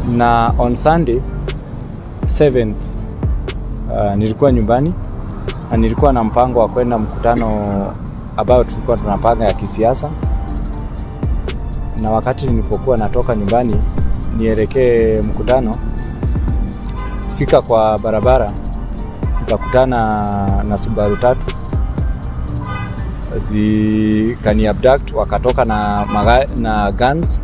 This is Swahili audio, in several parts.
Na on Sunday 7th nilikuwa nyumbani na nilikuwa na mpango wa kwenda mkutano ambao tulikuwa tunapanga ya kisiasa. Na wakati nilipokuwa natoka nyumbani nielekee mkutano, fika kwa barabara nikakutana na Subaru 3 zikani abduct, wakatoka na guns.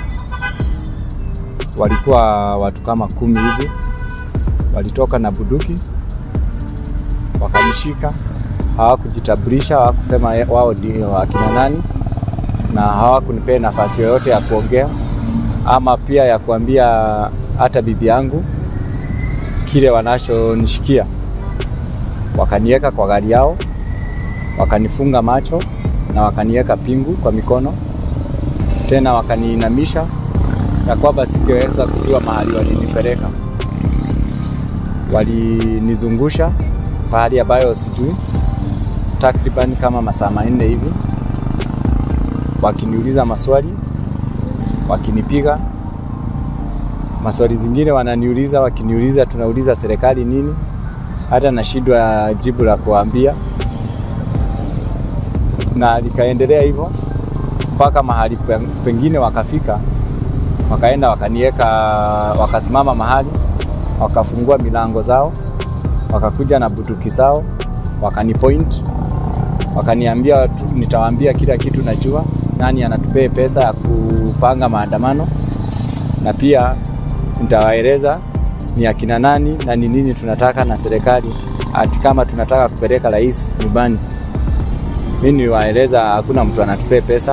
Walikuwa watu kama 10 hivi, walitoka na bunduki, wakanishika. Hawakujitambulisha, hawakusema wao ndio akina nani, na hawakunipea nafasi yoyote ya kuongea ama pia ya kuambia hata bibi yangu kile wanachonishikia. Wakaniweka kwa gari yao, wakanifunga macho na wakaniweka pingu kwa mikono, tena wakaniinamisha na kwamba singeweza kujua mahali walinipeleka. Walinizungusha pahali ambayo sijui takriban kama masaa 4 hivi, wakiniuliza maswali, wakinipiga. Maswali zingine wananiuliza, wakiniuliza tunauliza serikali nini, hata nashindwa jibu la kuambia. Na likaendelea hivyo mpaka mahali pengine wakafika, wakaenda wakaniweka, wakasimama mahali, wakafungua milango zao, wakakuja na bunduki zao, wakanipoint, wakaniambia nitawaambia kila kitu najua, nani anatupea pesa ya kupanga maandamano, na pia nitawaeleza ni akina nani na ni nini tunataka na serikali, ati kama tunataka kupeleka rais nyumbani. Mimi niwaeleza hakuna mtu anatupea pesa.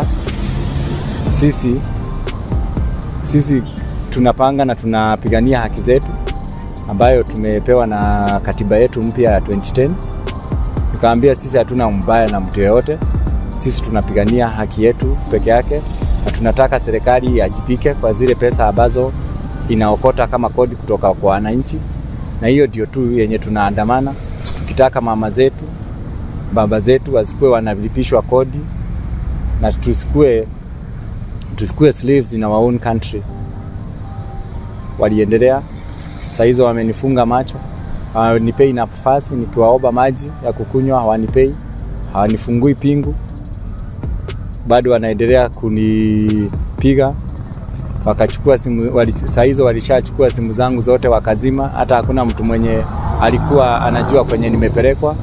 Sisi tunapanga na tunapigania haki zetu ambayo tumepewa na katiba yetu mpya ya 2010. Nikaambia sisi hatuna mbaya na mtu yeyote. Sisi tunapigania haki yetu peke yake, na tunataka serikali ajipike kwa zile pesa ambazo inaokota kama kodi kutoka kwa wananchi. Na hiyo ndio tu yenye tunaandamana, tukitaka mama zetu, baba zetu wasikuwe wanalipishwa kodi, na tusikue slaves in our own country. Waliendelea. Sasa hizo wamenifunga macho, hawanipei nafasi, nikiwaomba maji ya kukunywa hawanipei, hawanifungui pingu, bado wanaendelea kunipiga. Wakachukua simu, sasa hizo walishachukua simu zangu zote wakazima, hata hakuna mtu mwenye alikuwa anajua kwenye nimepelekwa.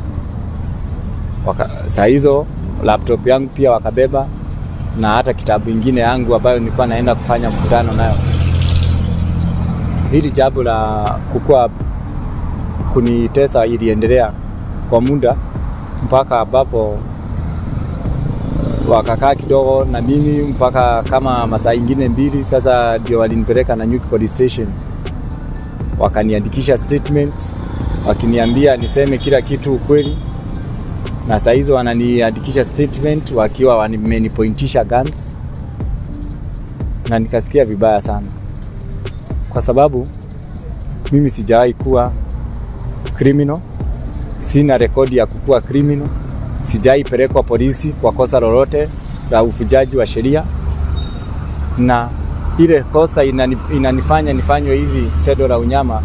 Sasa hizo laptop yangu pia wakabeba, na hata kitabu kingine yangu ambayo nilikuwa naenda kufanya mkutano nayo. Hili jambo la kunitesa iliendelea kwa muda mpaka ambapo wakakaa kidogo na mimi mpaka kama masaa ingine 2. Sasa ndio walinipeleka na Nyuki Police Station, wakaniandikisha statements, wakiniambia niseme kila kitu ukweli. Na sasa hizo wananiandikisha statement wakiwa wamenipointisha guns, na nikasikia vibaya sana, kwa sababu mimi sijawahi kuwa criminal, sina rekodi ya kukuwa criminal, sijawahi pelekwa polisi kwa kosa lolote la ufujaji wa sheria. Na ile kosa inanifanya nifanywe hizi tendo la unyama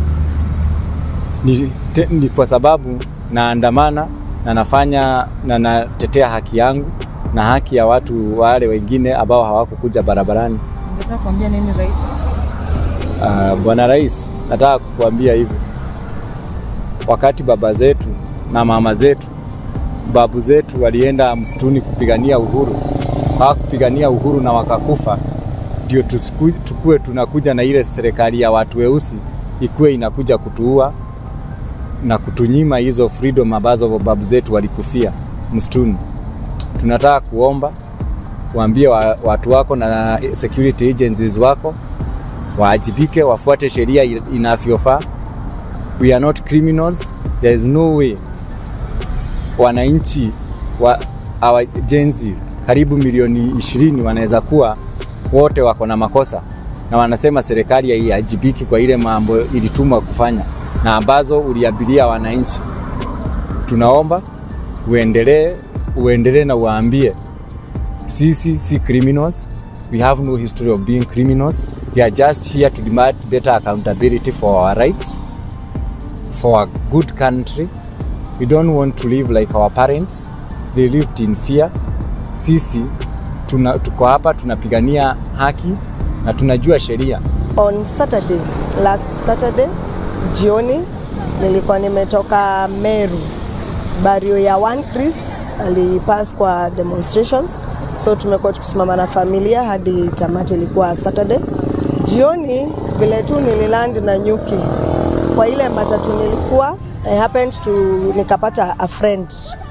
ni kwa sababu naandamana na nafanya na natetea haki yangu na haki ya watu wale wengine ambao hawakukuja barabarani. Unataka kuambia nini rais? Bwana Rais, nataka kukuambia hivi. Wakati baba zetu na mama zetu, babu zetu walienda msituni kupigania uhuru, hawakupigania uhuru na wakakufa, ndio tukue tunakuja na ile serikali ya watu weusi ikuwe inakuja kutuua na kutunyima hizo freedom ambazo babu zetu walikufia msituni. Tunataka kuomba waambie watu wako na security agencies wako waajibike, wafuate sheria inavyofaa. We are not criminals. There is no way wananchi wa our agency karibu milioni 20 wanaweza kuwa wote wako na makosa, na wanasema serikali haijibiki kwa ile mambo ilitumwa kufanya na ambazo uliambilia wananchi. Tunaomba uendelee na uwaambie sisi si criminals, We have no history of being criminals. We are just here to demand better accountability for our rights, for a good country. We don't want to live like our parents. They lived in fear. Sisi tuko hapa tunapigania haki na tunajua sheria. On Saturday, last Saturday, jioni, nilikuwa nimetoka Meru. Bario ya One Chris alipass kwa demonstrations. So tumekuwa tukisimama na familia hadi tamati ilikuwa Saturday. Jioni vile tu nililand na Nyuki. Kwa ile matatu nilikuwa, I happened to nikapata a friend.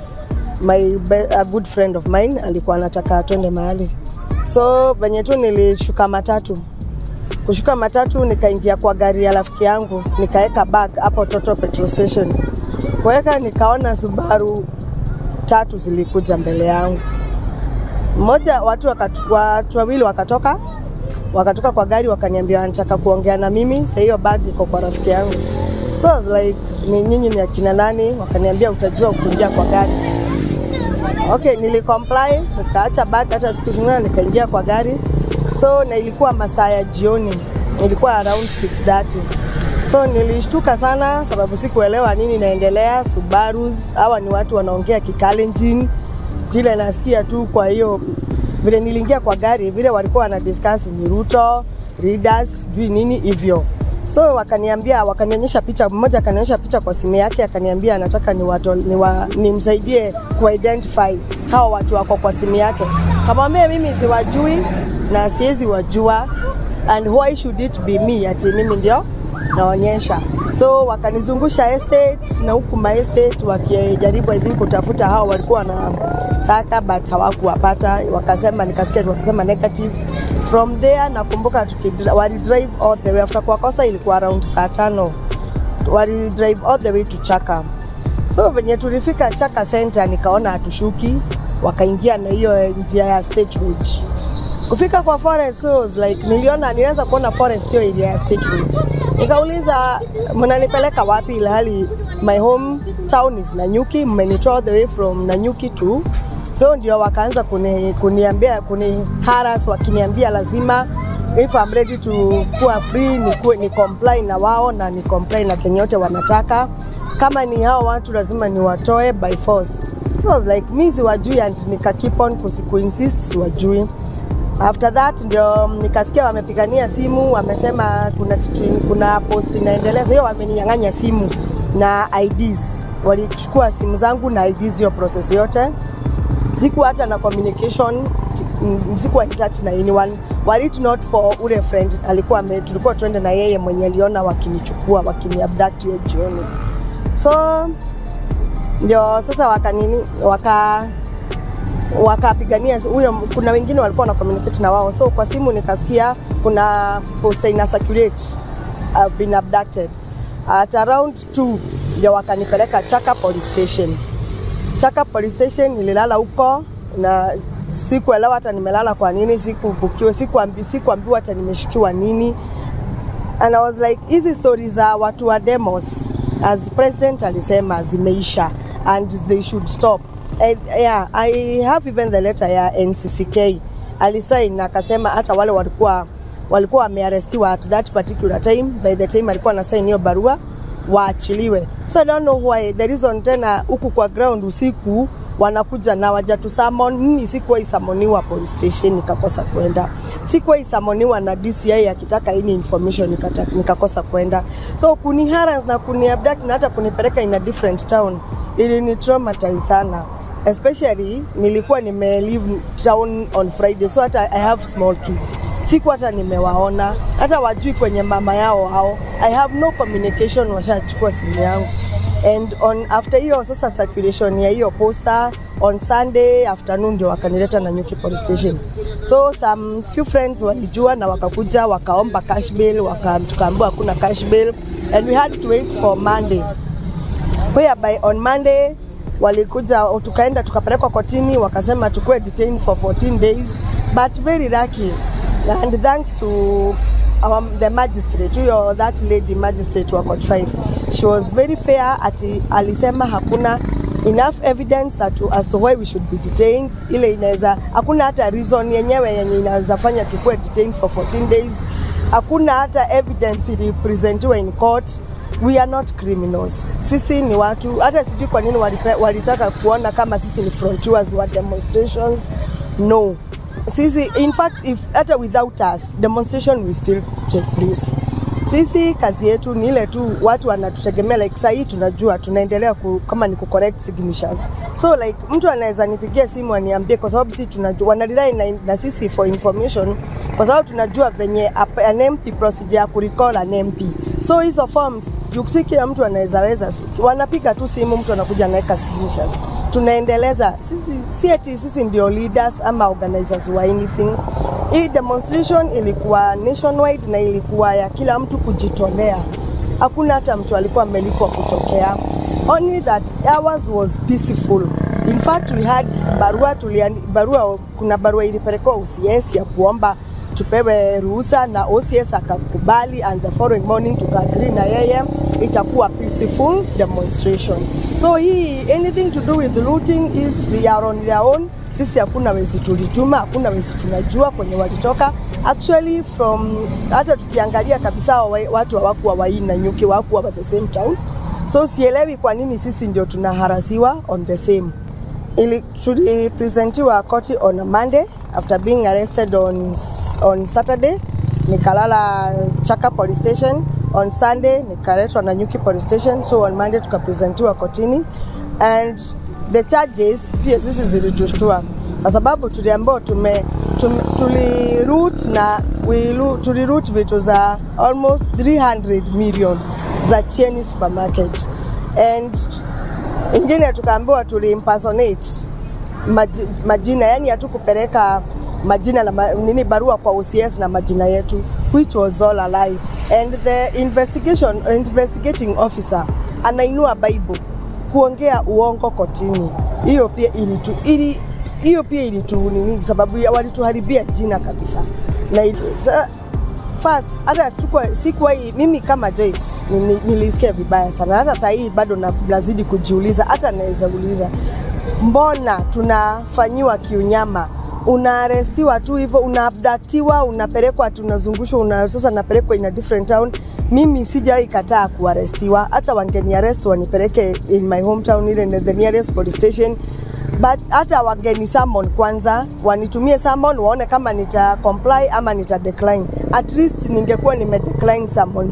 A good friend of mine alikuwa anataka twende mahali. So venye tu nilishuka matatu. Kushuka matatu nikaingia kwa gari ya rafiki yangu, nikaeka bag hapo Toto petrol station. Kuweka nikaona Subaru 3 zilikuja mbele yangu. Mmoja watu wawili wakatoka kwa gari wakaniambia wanataka kuongea na mimi, sasa hiyo bag iko kwa rafiki yangu. So I was like, ni nyinyi ni akina nani? Wakaniambia utajua ukiingia kwa gari. Okay, nilicomply, nikaacha bag hata sikufunga, nikaingia kwa gari. So na ilikuwa masaa ya jioni, ilikuwa around 6:30. So nilishtuka sana sababu sikuelewa nini inaendelea. Subarus hawa ni watu wanaongea Kikalenjin, kile nasikia tu. Kwa hiyo vile niliingia kwa gari, vile walikuwa wana discuss ni Ruto, readers, jui nini hivyo. So wakanionyesha picha, mmoja akanionyesha picha kwa simu yake, akaniambia anataka nimsaidie ku-identify hao watu wako kwa simu yake. Kamwambia mimi siwajui na siwezi wajua, and why should it be me ati mimi ndio naonyesha. So wakanizungusha estate na huku ma estate wakijaribu I think kutafuta hao walikuwa na saka but hawakuwapata. Wakasema nikasikia wakisema negative. From there nakumbuka wali drive all the way after kwa kosa ilikuwa around saa 5. Wali drive all the way to Chaka. So venye tulifika Chaka Center nikaona hatushuki, wakaingia na hiyo njia ya State Road. Kufika kwa forest, so like nilianza kuona forest hiyo area ya State Road. Nikauliza mnanipeleka wapi ilhali my home town is Nanyuki, mmenitoa all the way from Nanyuki to. So ndio wakaanza kuniambia harass, wakiniambia lazima if I'm ready to kuwa free ni comply na wao na ni comply na kenyote wanataka. Kama ni hao watu lazima niwatoe by force. So I was like mimi siwajui, and nika keep on kuinsist siwajui. After that ndio nikasikia wamepigania simu, wamesema kuna post inaendelea. Hiyo wameninyang'anya simu na IDs. Walichukua simu zangu na IDs, hiyo process yote. Sikuwa hata na communication, sikuwa in touch na anyone. Were it not for ule friend tulikuwa twende na yeye mwenye aliona wakinichukua, wakiniabduct hiyo jioni. So ndio sasa wakapigania huyo. Kuna wengine walikuwa na communicate na wao, so kwa simu nikasikia kuna poster ina circulate been abducted. At around 2 ndio wakanipeleka Chaka police station. Chaka police station nililala huko na sikuelewa hata nimelala kwa nini, sikuambiwa hata nimeshikiwa nini. And I was like, hizi stories za watu wa demos, as president alisema, zimeisha and they should stop. I have even the letter ya NCCK. Alisign na akasema hata wale walikuwa wamearrestiwa at that particular time, by the time alikuwa na sign hiyo barua, waachiliwe. So I don't know why the reason tena huku kwa ground usiku wanakuja na wajatu summon. Mimi sikuwa isamoniwa police station nikakosa kwenda. Sikuwa isamoniwa na DCI akitaka any information nikakosa kwenda. So kuni harass na kuni abduct na hata kunipeleka in a different town ili ni traumatize sana. Especially nilikuwa leave town on Friday, so hata I have small kids. Siku hata nimewaona, hata wajui kwenye mama yao hao. I have no communication, washachukua simu yangu. And after hiyo sasa circulation ya hiyo poster on Sunday afternoon ndio wakanileta Nanyuki police station. So some few friends walijua na wakakuja wakaomba cash bail, tukaambiwa hakuna cash bail, and we had to wait for Monday. Whereby on Monday walikuja tukaenda tukapelekwa kotini, wakasema tukue detained for 14 days, but very lucky and thanks to the magistrate, that lady magistrate wa court 5, she was very fair. Alisema hakuna enough evidence as to why we should be detained. Ile inaweza, hakuna hata reason yenyewe yenye inaweza fanya tukue detained for 14 days. Hakuna hata evidence ilipresentiwa in court. We are not criminals. Sisi ni watu, hata sijui kwa nini walitaka kuona kama sisi ni frontiers wa demonstrations. No. Sisi, in fact, if hata without us, demonstration will still take place. Sisi kazi yetu ni ile tu watu wanatutegemea, like sasa hii tunajua tunaendelea kama ni correct signatures. So like mtu anaweza nipigia simu aniambie, kwa sababu sisi tunajua wanadai na sisi for information, kwa sababu tunajua venye an MP procedure ya kurecall an MP. So hizo forms kila mtu anaweza wanapiga tu simu, mtu anakuja anaweka signatures. Tunaendeleza sisi ndio leaders ama organizers wa anything. Hii demonstration ilikuwa nationwide na ilikuwa ya kila mtu kujitolea. Hakuna hata mtu alikuwa amelikwa kutokea. Only that ours was peaceful. In fact, we had kuna barua ilipelekwa OCS ya kuomba tupewe ruhusa na OCS akakubali, and the following morning tukaagree na yeye itakuwa peaceful demonstration. So anything to do with looting is they are on their own. Sisi hakuna wezi tulituma, hakuna wezi tunajua kwenye walitoka. Actually hata tukiangalia kabisa watu hawakuwa waina nyuki, hawakuwa at the same town. So sielewi kwa nini sisi ndio tunaharasiwa on the same. Tulipresentiwa court on a Monday after being arrested on Saturday. Nikalala Chaka police station. On Sunday nikaletwa na Nyuki police station. So on Monday tukapresentiwa kotini, and the charges pia sisi zilitushtua kwa sababu tuliambiwa tuliroot vitu za almost 300 million za Cheni supermarket, and ingine tukaambiwa impersonate majina, yani hatukupeleka majina na barua kwa OCS na majina yetu, which was all a lie. And the investigating officer anainua Bible kuongea uongo kotini. Hiyo pia ilitu nini, sababu walituharibia jina kabisa. Na first hata mimi kama Joyce nilisikia vibaya sana. Hata sasa hii bado nazidi kujiuliza, hata naweza uliza mbona tunafanyiwa kiunyama. Unaarestiwa tu hivyo, unaabductiwa, unapelekwa, tunazungushwa, sasa napelekwa in a different town. Mimi sijawahi kataa kuarestiwa, hata wangeni arrest wanipeleke in my hometown ile the nearest police station. But hata wangeni summon kwanza, wanitumie summon waone kama nita comply ama nita decline. At least ningekuwa decline summon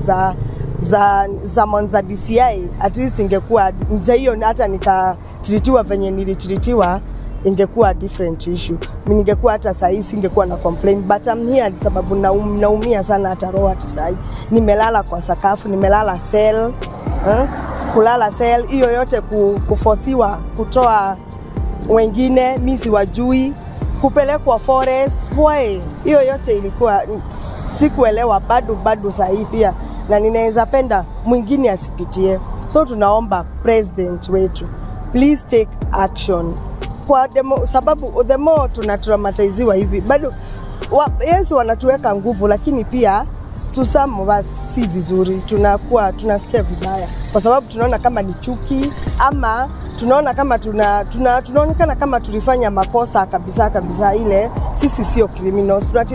za DCI, at least ingekuwa hiyo, hata nikatritiwa venye nilitritiwa ingekuwa different issue. Mimi ningekuwa hata saa hii singekuwa na complain, but I'm here sababu naumia sana hata roho hata saa hii. Nimelala kwa sakafu, nimelala cell, kulala cell, hiyo yote kufosiwa kutoa wengine mimi siwajui, kupelekwa forest. Why? Hiyo yote ilikuwa sikuelewa bado saa hii pia, na ninaweza penda mwingine asipitie. So tunaomba president wetu, please take action. Kwa sababu the more tunatraumatiziwa hivi, bado yes wanatuweka nguvu, lakini pia tusamo si vizuri, tunasikia vibaya kwa sababu tunaona kama ni chuki, ama tunaona kama tunaonekana kama tulifanya makosa kabisa ile. Sisi sio criminals.